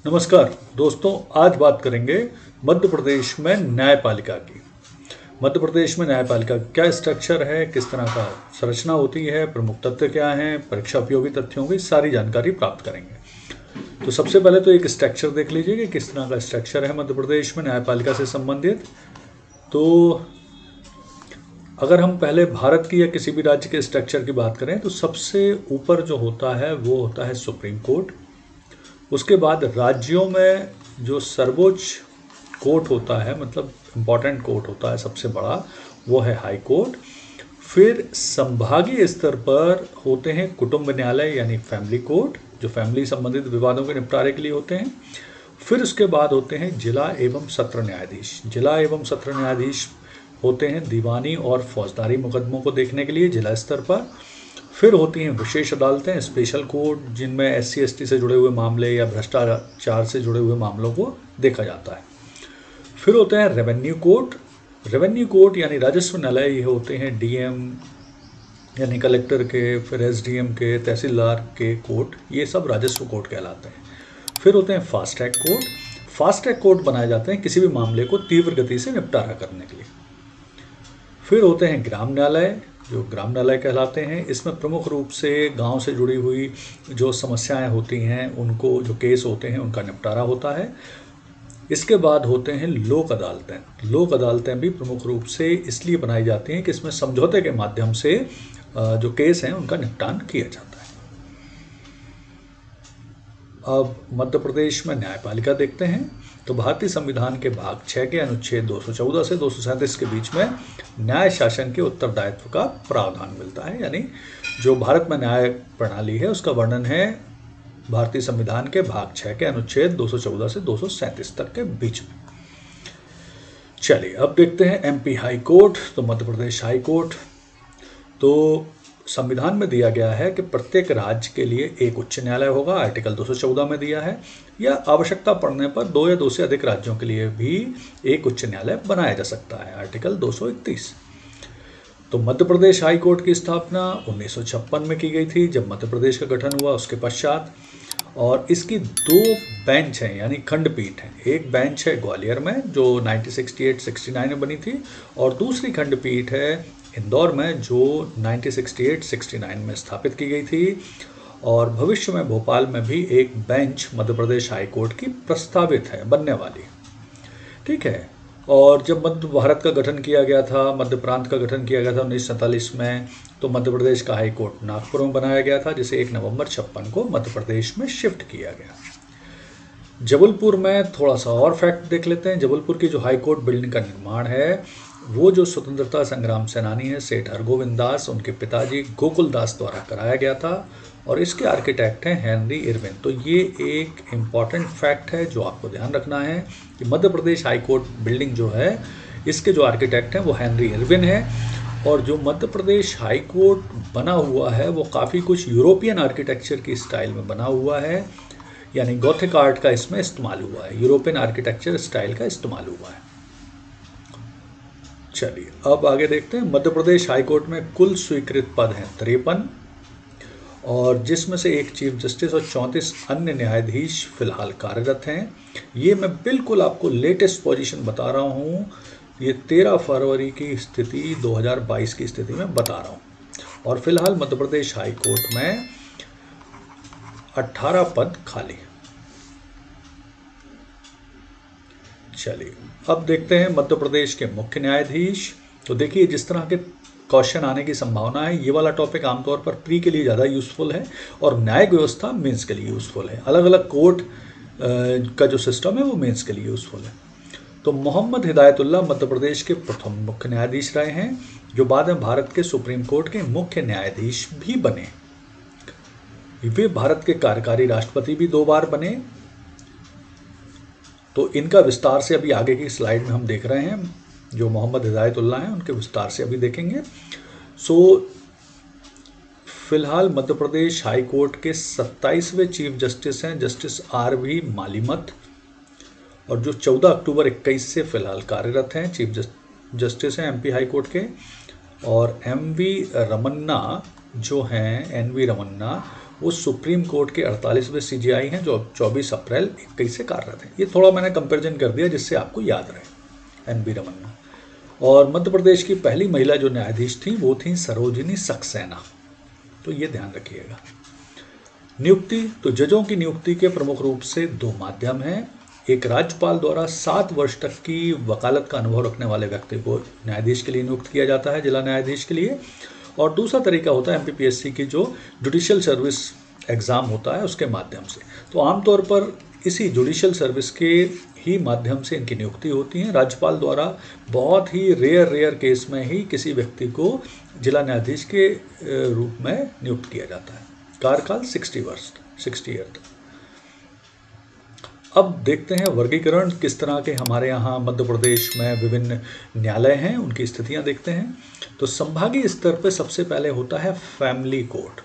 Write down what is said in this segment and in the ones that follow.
नमस्कार दोस्तों, आज बात करेंगे मध्य प्रदेश में न्यायपालिका की। मध्य प्रदेश में न्यायपालिका का क्या स्ट्रक्चर है, किस तरह का संरचना होती है, प्रमुख तथ्य क्या हैं, परीक्षा उपयोगी तथ्यों की सारी जानकारी प्राप्त करेंगे। तो सबसे पहले तो एक स्ट्रक्चर देख लीजिए कि किस तरह का स्ट्रक्चर है मध्य प्रदेश में न्यायपालिका से संबंधित। तो अगर हम पहले भारत की या किसी भी राज्य के स्ट्रक्चर की बात करें तो सबसे ऊपर जो होता है वो होता है सुप्रीम कोर्ट। उसके बाद राज्यों में जो सर्वोच्च कोर्ट होता है, मतलब इम्पॉर्टेंट कोर्ट होता है सबसे बड़ा, वो है हाई कोर्ट। फिर संभागीय स्तर पर होते हैं कुटुंब न्यायालय यानी फैमिली कोर्ट, जो फैमिली संबंधित विवादों के निपटारे के लिए होते हैं। फिर उसके बाद होते हैं जिला एवं सत्र न्यायाधीश। जिला एवं सत्र न्यायाधीश होते हैं दीवानी और फौजदारी मुकदमों को देखने के लिए जिला स्तर पर। फिर होती हैं विशेष अदालतें, स्पेशल कोर्ट, जिनमें SC/ST से जुड़े हुए मामले या भ्रष्टाचार से जुड़े हुए मामलों को देखा जाता है। फिर होते हैं रेवेन्यू कोर्ट। रेवेन्यू कोर्ट यानी राजस्व न्यायालय, ये होते हैं DM यानी कलेक्टर के, फिर SDM के, तहसीलदार के कोर्ट, ये सब राजस्व कोर्ट कहलाते हैं। फिर होते हैं fast track court. Fast track court बनाए जाते हैं किसी भी मामले को तीव्र गति से निपटारा करने के लिए। फिर होते हैं ग्राम न्यायालय, जो ग्राम न्यायालय कहलाते हैं। इसमें प्रमुख रूप से गांव से जुड़ी हुई जो समस्याएं होती हैं, उनको जो केस होते हैं उनका निपटारा होता है। इसके बाद होते हैं लोक अदालतें। लोक अदालतें भी प्रमुख रूप से इसलिए बनाई जाती हैं कि इसमें समझौते के माध्यम से जो केस हैं उनका निपटान किया जाता है। अब मध्य प्रदेश में न्यायपालिका देखते हैं। तो भारतीय संविधान के भाग 6 के अनुच्छेद 214 से 237 के बीच में न्याय शासन के उत्तरदायित्व का प्रावधान मिलता है। यानी जो भारत में न्याय प्रणाली है उसका वर्णन है भारतीय संविधान के भाग 6 के अनुच्छेद 214 से 237 तक के बीच में। चलिए अब देखते हैं MP हाई कोर्ट। तो मध्य प्रदेश हाई कोर्ट, तो संविधान में दिया गया है कि प्रत्येक राज्य के लिए एक उच्च न्यायालय होगा, आर्टिकल 214 में दिया है, या आवश्यकता पड़ने पर 2 या 2 से अधिक राज्यों के लिए भी एक उच्च न्यायालय बनाया जा सकता है, आर्टिकल 231। तो मध्य प्रदेश हाई कोर्ट की स्थापना 1956 में की गई थी, जब मध्य प्रदेश का गठन हुआ उसके पश्चात। और इसकी 2 बेंच हैं यानी खंडपीठ हैं। एक बेंच है ग्वालियर में जो 1968-69 में बनी थी, और दूसरी खंडपीठ है इंदौर में जो 1968-69 में स्थापित की गई थी। और भविष्य में भोपाल में भी एक bench Madhya Pradesh high court की प्रस्तावित है बनने वाली। ठीक है। और जब मध्य भारत का गठन किया गया था, मध्य प्रांत का गठन किया गया था 1947 में, तो मध्य प्रदेश का हाई कोर्ट नागपुर में बनाया गया था, जिसे 1 नवंबर 56 को मध्य प्रदेश में शिफ्ट किया गया। जबलपुर में थोड़ा सा और फैक्ट देख लेते हैं। जबलपुर की जो हाई कोर्ट बिल्डिंग का निर्माण है, वो जो स्वतंत्रता संग्राम सेनानी है सेठ हरगोविंद दास, उनके पिताजी गोकुल दास द्वारा कराया गया था, और इसके आर्किटेक्ट हैं हेनरी इरविन। तो ये एक इम्पॉर्टेंट फैक्ट है जो आपको ध्यान रखना है कि Madhya Pradesh high court building जो है, इसके जो आर्किटेक्ट हैं वो हेनरी इरविन है। और जो मध्य प्रदेश हाई कोर्ट बना हुआ है वो काफ़ी कुछ यूरोपियन आर्किटेक्चर की स्टाइल में बना हुआ है, यानी गॉथिक आर्ट का इसमें इस्तेमाल हुआ है, यूरोपियन आर्किटेक्चर स्टाइल का इस्तेमाल हुआ है। चलिए अब आगे देखते हैं। मध्य प्रदेश हाई कोर्ट में कुल स्वीकृत पद हैं 53, और जिसमें से एक चीफ जस्टिस और 34 अन्य न्यायाधीश फिलहाल कार्यरत हैं। ये मैं बिल्कुल आपको लेटेस्ट पोजीशन बता रहा हूँ, ये 13 फरवरी की स्थिति 2022 की स्थिति में बता रहा हूँ। और फिलहाल मध्य प्रदेश हाई कोर्ट में 18 पद खाली। चलिए अब देखते हैं मध्य प्रदेश के मुख्य न्यायाधीश। तो देखिए जिस तरह के क्वेश्चन आने की संभावना है, ये वाला टॉपिक आमतौर पर प्री के लिए ज़्यादा यूज़फुल है और न्यायिक व्यवस्था मेंस के लिए यूज़फुल है। अलग अलग कोर्ट का जो सिस्टम है वो मेंस के लिए यूज़फुल है। तो मोहम्मद हिदायतुल्लाह मध्य प्रदेश के प्रथम मुख्य न्यायाधीश रहे हैं, जो बाद में भारत के सुप्रीम कोर्ट के मुख्य न्यायाधीश भी बने। वे भारत के कार्यकारी राष्ट्रपति भी 2 बार बने। तो इनका विस्तार से अभी आगे की स्लाइड में हम देख रहे हैं। जो मोहम्मद हिदायतुल्लाह हैं उनके विस्तार से अभी देखेंगे। फिलहाल मध्य प्रदेश हाई कोर्ट के 27वें चीफ जस्टिस हैं जस्टिस RV मालीमत, और जो 14 अक्टूबर 21 से फिलहाल कार्यरत हैं, चीफ जस्टिस हैं MP हाई कोर्ट के। और NV रमन्ना जो हैं NV रमन्ना, वो सुप्रीम कोर्ट के 48वें CJI हैं जो 24 अप्रैल 21 से कार्यरत हैं। ये थोड़ा मैंने कंपैरिजन कर दिया जिससे आपको याद रहे। NB रमन्ना। और मध्य प्रदेश की पहली महिला जो न्यायाधीश थी वो थी सरोजिनी सक्सेना, तो ये ध्यान रखिएगा। नियुक्ति, तो जजों की नियुक्ति के प्रमुख रूप से दो माध्यम हैं। एक राज्यपाल द्वारा 7 वर्ष तक की वकालत का अनुभव रखने वाले व्यक्ति को न्यायाधीश के लिए नियुक्त किया जाता है, जिला न्यायाधीश के लिए। और दूसरा तरीका होता है MPPSC की जो जुडिशियल सर्विस एग्ज़ाम होता है उसके माध्यम से। तो आमतौर पर इसी जुडिशियल सर्विस के ही माध्यम से इनकी नियुक्ति होती है। राज्यपाल द्वारा बहुत ही रेयर केस में ही किसी व्यक्ति को जिला न्यायाधीश के रूप में नियुक्त किया जाता है। कार्यकाल 60 वर्ष, 60 ईयर तक। अब देखते हैं वर्गीकरण किस तरह के हमारे यहाँ मध्य प्रदेश में विभिन्न न्यायालय हैं, उनकी स्थितियाँ देखते हैं। तो संभागीय स्तर पर सबसे पहले होता है फैमिली कोर्ट।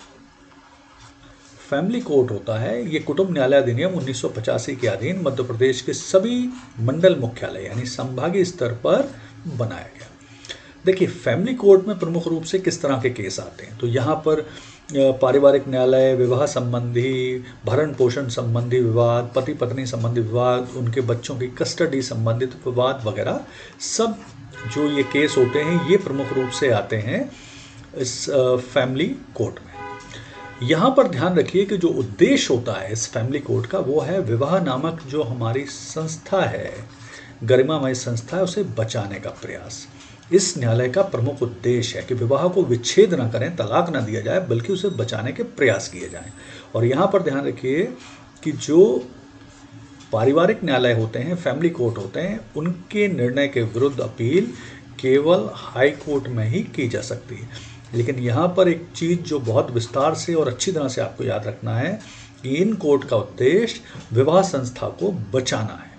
फैमिली कोर्ट होता है, ये कुटुंब न्यायालय अधिनियम 1985 के अधीन मध्य प्रदेश के सभी मंडल मुख्यालय यानी संभागीय स्तर पर बनाया गया। देखिए फैमिली कोर्ट में प्रमुख रूप से किस तरह के केस आते हैं, तो यहाँ पर पारिवारिक न्यायालय, विवाह संबंधी, भरण पोषण संबंधी विवाद, पति पत्नी संबंधी विवाद, उनके बच्चों की कस्टडी संबंधित विवाद वगैरह सब जो ये केस होते हैं ये प्रमुख रूप से आते हैं इस फैमिली कोर्ट में। यहाँ पर ध्यान रखिए कि जो उद्देश्य होता है इस फैमिली कोर्ट का वो है विवाह नामक जो हमारी संस्था है, गरिमामय संस्था है, उसे बचाने का प्रयास। इस न्यायालय का प्रमुख उद्देश्य है कि विवाह को विच्छेद न करें, तलाक न दिया जाए, बल्कि उसे बचाने के प्रयास किए जाएं। और यहाँ पर ध्यान रखिए कि जो पारिवारिक न्यायालय होते हैं, फैमिली कोर्ट होते हैं, उनके निर्णय के विरुद्ध अपील केवल हाई कोर्ट में ही की जा सकती है। लेकिन यहाँ पर एक चीज़ जो बहुत विस्तार से और अच्छी तरह से आपको याद रखना है कि इन कोर्ट का उद्देश्य विवाह संस्था को बचाना है।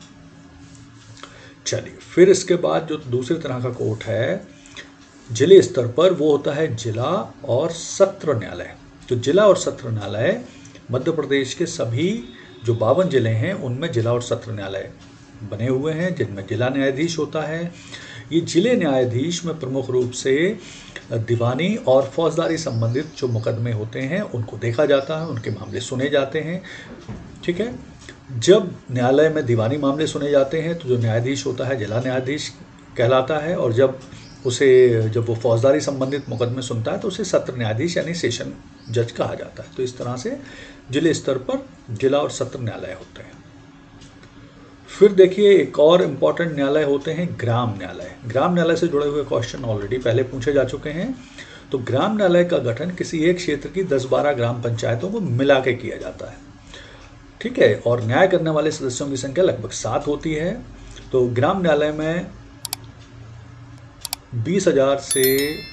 चलिए फिर इसके बाद जो दूसरी तरह का कोर्ट है जिले स्तर पर वो होता है जिला और सत्र न्यायालय। तो जिला और सत्र न्यायालय मध्य प्रदेश के सभी जो 52 जिले हैं उनमें जिला और सत्र न्यायालय बने हुए हैं जिनमें जिला न्यायाधीश होता है। ये जिले न्यायाधीश में प्रमुख रूप से दीवानी और फौजदारी संबंधित जो मुकदमे होते हैं उनको देखा जाता है, उनके मामले सुने जाते हैं। ठीक है, जब न्यायालय में दीवानी मामले सुने जाते हैं तो जो न्यायाधीश होता है जिला न्यायाधीश कहलाता है, और जब वो फौजदारी संबंधित मुकदमे सुनता है तो उसे सत्र न्यायाधीश यानी सेशन जज कहा जाता है। तो इस तरह से जिले स्तर पर जिला और सत्र न्यायालय होते हैं। फिर देखिए एक और इम्पॉर्टेंट न्यायालय होते हैं ग्राम न्यायालय। ग्राम न्यायालय से जुड़े हुए क्वेश्चन ऑलरेडी पहले पूछे जा चुके हैं। तो ग्राम न्यायालय का गठन किसी एक क्षेत्र की 10-12 ग्राम पंचायतों को मिला के किया जाता है। ठीक है, और न्याय करने वाले सदस्यों की संख्या लगभग 7 होती है। तो ग्राम न्यायालय में 20,000 से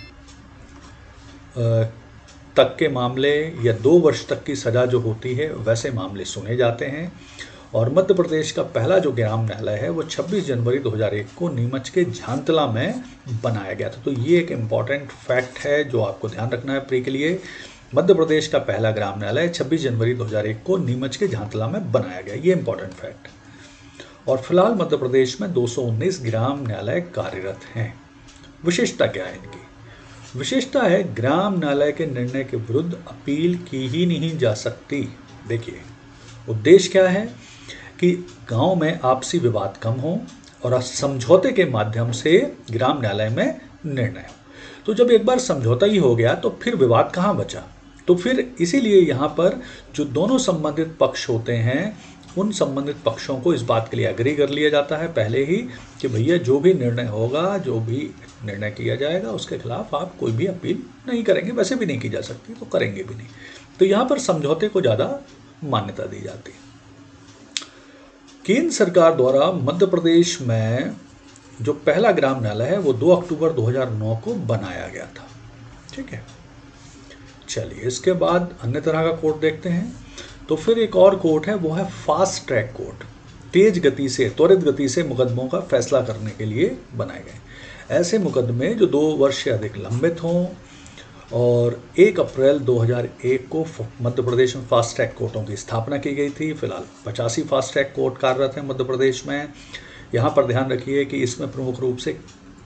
तक के मामले या 2 वर्ष तक की सज़ा जो होती है वैसे मामले सुने जाते हैं। और मध्य प्रदेश का पहला जो ग्राम न्यायालय है वो 26 जनवरी 2001 को नीमच के झांतला में बनाया गया था। तो ये एक इम्पॉर्टेंट फैक्ट है जो आपको ध्यान रखना है प्री के लिए। मध्य प्रदेश का पहला ग्राम न्यायालय 26 जनवरी 2001 को नीमच के झांतला में बनाया गया, ये इम्पॉर्टेंट फैक्ट। और फिलहाल मध्य प्रदेश में 219 ग्राम न्यायालय कार्यरत हैं। विशेषता क्या है इनकी? विशेषता है ग्राम न्यायालय के निर्णय के विरुद्ध अपील की ही नहीं जा सकती। देखिए उद्देश्य क्या है कि गांव में आपसी विवाद कम हो और समझौते के माध्यम से ग्राम न्यायालय में निर्णय हो। तो जब एक बार समझौता ही हो गया तो फिर विवाद कहाँ बचा? तो फिर इसीलिए यहाँ पर जो दोनों संबंधित पक्ष होते हैं उन संबंधित पक्षों को इस बात के लिए एग्री कर लिया जाता है पहले ही कि भैया जो भी निर्णय होगा, जो भी निर्णय किया जाएगा उसके खिलाफ आप कोई भी अपील नहीं करेंगे, वैसे भी नहीं की जा सकती तो करेंगे भी नहीं। तो यहाँ पर समझौते को ज़्यादा मान्यता दी जाती है। केंद्र सरकार द्वारा मध्य प्रदेश में जो पहला ग्राम न्यायालय है वो 2 अक्टूबर 2009 को बनाया गया था। ठीक है, चलिए इसके बाद अन्य तरह का कोर्ट देखते हैं। तो फिर एक और कोर्ट है वो है फास्ट ट्रैक कोर्ट। तेज गति से, त्वरित गति से मुकदमों का फैसला करने के लिए बनाए गए ऐसे मुकदमे जो 2 वर्ष से अधिक लंबित हों। और 1 अप्रैल 2001 को मध्य प्रदेश में फास्ट ट्रैक कोर्टों की स्थापना की गई थी। फिलहाल 85 फास्ट ट्रैक कोर्ट कार्यरत हैं मध्य प्रदेश में। यहाँ पर ध्यान रखिए कि इसमें प्रमुख रूप से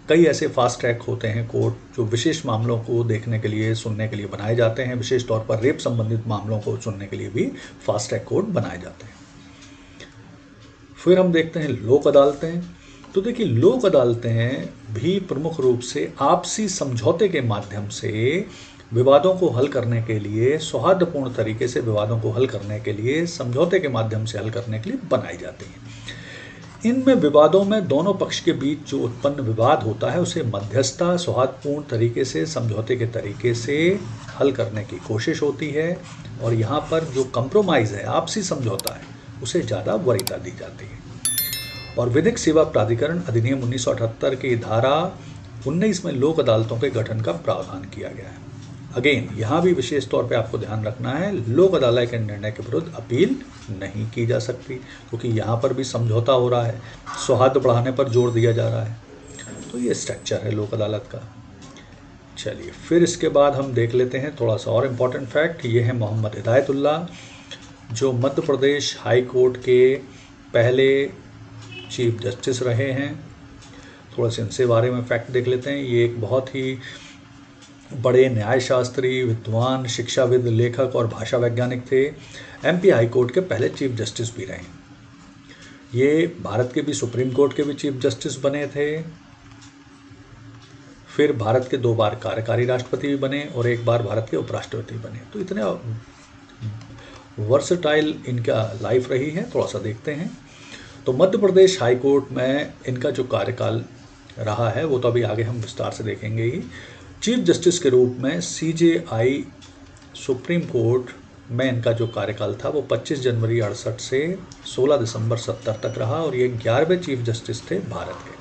कई ऐसे फास्ट ट्रैक होते हैं कोर्ट जो विशेष मामलों को देखने के लिए, सुनने के लिए बनाए जाते हैं। विशेष तौर पर रेप संबंधित मामलों को सुनने के लिए भी फास्ट ट्रैक कोर्ट बनाए जाते हैं। फिर हम देखते हैं लोक अदालतें। तो देखिए, लोक अदालतें भी प्रमुख रूप से आपसी समझौते के माध्यम से विवादों को हल करने के लिए, सौहार्दपूर्ण तरीके से विवादों को हल करने के लिए, समझौते के माध्यम से हल करने के लिए बनाई जाती हैं। इनमें विवादों में दोनों पक्ष के बीच जो उत्पन्न विवाद होता है उसे मध्यस्थता, सौहार्दपूर्ण तरीके से, समझौते के तरीके से हल करने की कोशिश होती है। और यहाँ पर जो कंप्रोमाइज़ है, आपसी समझौता है, उसे ज़्यादा वरीयता दी जाती है। और विधिक सेवा प्राधिकरण अधिनियम 1978 की धारा 19 में लोक अदालतों के गठन का प्रावधान किया गया है। अगेन, यहाँ भी विशेष तौर पे आपको ध्यान रखना है, लोक अदालत के निर्णय के विरुद्ध अपील नहीं की जा सकती, क्योंकि यहाँ पर भी समझौता हो रहा है, सौहार्द बढ़ाने पर जोर दिया जा रहा है। तो ये स्ट्रक्चर है लोक अदालत का। चलिए, फिर इसके बाद हम देख लेते हैं थोड़ा सा और इम्पोर्टेंट फैक्ट। ये है मोहम्मद हिदायतुल्ला, जो मध्य प्रदेश हाई कोर्ट के पहले चीफ जस्टिस रहे हैं। थोड़ा सा इनसे बारे में फैक्ट देख लेते हैं। ये एक बहुत ही बड़े न्यायशास्त्री, विद्वान, शिक्षाविद, लेखक और भाषा वैज्ञानिक थे। एमपी हाई कोर्ट के पहले चीफ जस्टिस भी रहे। ये भारत के भी सुप्रीम कोर्ट के भी चीफ जस्टिस बने थे। फिर भारत के 2 बार कार्यकारी राष्ट्रपति भी बने और 1 बार भारत के उपराष्ट्रपति बने। तो इतने वर्सटाइल इनका लाइफ रही है। थोड़ा सा देखते हैं। तो मध्य प्रदेश हाई कोर्ट में इनका जो कार्यकाल रहा है वो तो अभी आगे हम विस्तार से देखेंगे ही। चीफ जस्टिस के रूप में सीजेआई सुप्रीम कोर्ट में इनका जो कार्यकाल था वो 25 जनवरी 68 से 16 दिसंबर 70 तक रहा और ये 11वें चीफ जस्टिस थे भारत के।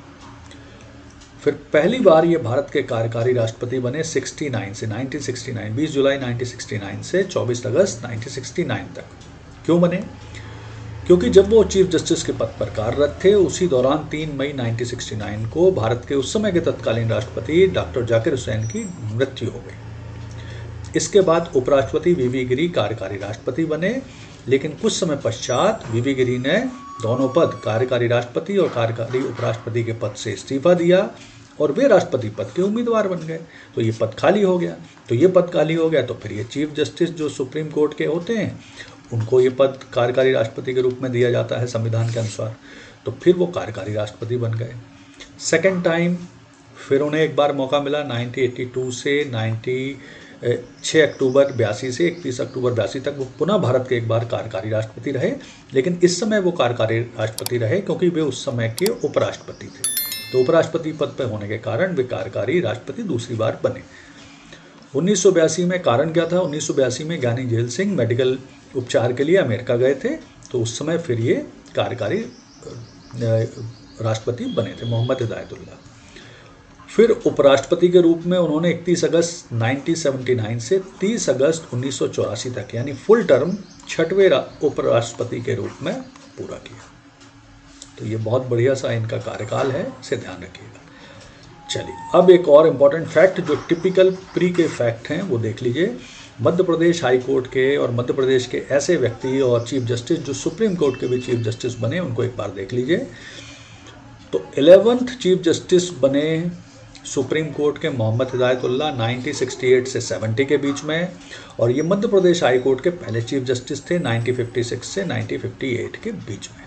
फिर पहली बार ये भारत के कार्यकारी राष्ट्रपति बने 69 से 1969, 20 जुलाई 1969 से 24 अगस्त 1969 तक। क्यों बने? क्योंकि जब वो चीफ जस्टिस के पद पर कार्यरत थे, उसी दौरान 3 मई 1969 को भारत के उस समय के तत्कालीन राष्ट्रपति डॉक्टर जाकिर हुसैन की मृत्यु हो गई। इसके बाद उपराष्ट्रपति वीवी गिरी कार्यकारी राष्ट्रपति बने, लेकिन कुछ समय पश्चात वीवी गिरी ने दोनों पद, कार्यकारी राष्ट्रपति और कार्यकारी उपराष्ट्रपति के पद से इस्तीफा दिया और वे राष्ट्रपति पद के उम्मीदवार बन गए। तो ये पद खाली हो गया। तो फिर ये चीफ जस्टिस जो सुप्रीम कोर्ट के होते हैं उनको ये पद कार्यकारी राष्ट्रपति के रूप में दिया जाता है संविधान के अनुसार। तो फिर वो कार्यकारी राष्ट्रपति बन गए। सेकेंड टाइम फिर उन्हें एक बार मौका मिला 1982 से 6 अक्टूबर 82 से 31 अक्टूबर 82 तक वो पुनः भारत के एक बार कार्यकारी राष्ट्रपति रहे। लेकिन इस समय वो कार्यकारी राष्ट्रपति रहे क्योंकि वे उस समय के उपराष्ट्रपति थे। तो उपराष्ट्रपति पद पर होने के कारण वे कार्यकारी राष्ट्रपति दूसरी बार बने। 1982 में कारण क्या था? 1982 में ज्ञानी झैल सिंह मेडिकल उपचार के लिए अमेरिका गए थे। तो उस समय फिर ये कार्यकारी राष्ट्रपति बने थे मोहम्मद हिदायतुल्ला। फिर उपराष्ट्रपति के रूप में उन्होंने 31 अगस्त 1979 से 30 अगस्त 1984 तक यानी फुल टर्म 6वें उपराष्ट्रपति के रूप में पूरा किया। तो ये बहुत बढ़िया सा इनका कार्यकाल है, इसे ध्यान रखिएगा। चलिए, अब एक और इम्पॉर्टेंट फैक्ट जो टिपिकल प्री के फैक्ट हैं वो देख लीजिए। मध्य प्रदेश हाई कोर्ट के और मध्य प्रदेश के ऐसे व्यक्ति और चीफ जस्टिस जो सुप्रीम कोर्ट के भी चीफ जस्टिस बने, उनको एक बार देख लीजिए। तो 11th चीफ जस्टिस बने सुप्रीम कोर्ट के मोहम्मद हिदायतुल्ला 1968 से 70 के बीच में, और ये मध्य प्रदेश हाई कोर्ट के पहले चीफ जस्टिस थे 1956 से 1958 के बीच में।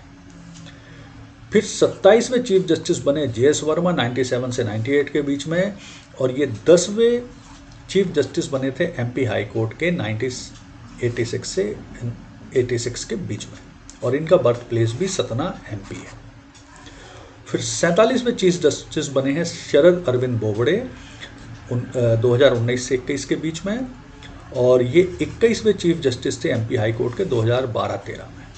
फिर 27वें चीफ जस्टिस बने जेएस वर्मा 97 से 98 के बीच में, और ये 10वें चीफ जस्टिस बने थे एमपी हाई कोर्ट के 1986 से 86 के बीच में, और इनका बर्थ प्लेस भी सतना एमपी है। फिर 47वें चीफ जस्टिस बने हैं शरद अरविंद बोबड़े 2019 से 21 के बीच में, और ये 21वें चीफ जस्टिस थे एमपी हाई कोर्ट के 2012-13 में।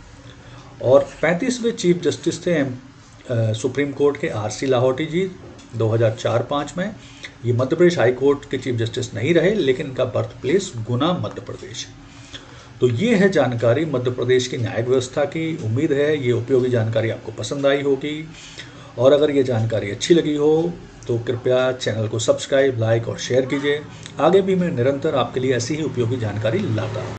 और 35वें चीफ जस्टिस थे सुप्रीम कोर्ट के आरसी लाहौटी जी 2004-5 में। ये मध्य प्रदेश हाई कोर्ट के चीफ जस्टिस नहीं रहे, लेकिन इनका बर्थ प्लेस गुना मध्य प्रदेश है। तो ये है जानकारी मध्य प्रदेश की न्यायिक व्यवस्था की। उम्मीद है ये उपयोगी जानकारी आपको पसंद आई होगी, और अगर ये जानकारी अच्छी लगी हो तो कृपया चैनल को सब्सक्राइब, लाइक और शेयर कीजिए। आगे भी मैं निरंतर आपके लिए ऐसी ही उपयोगी जानकारी लाता हूँ।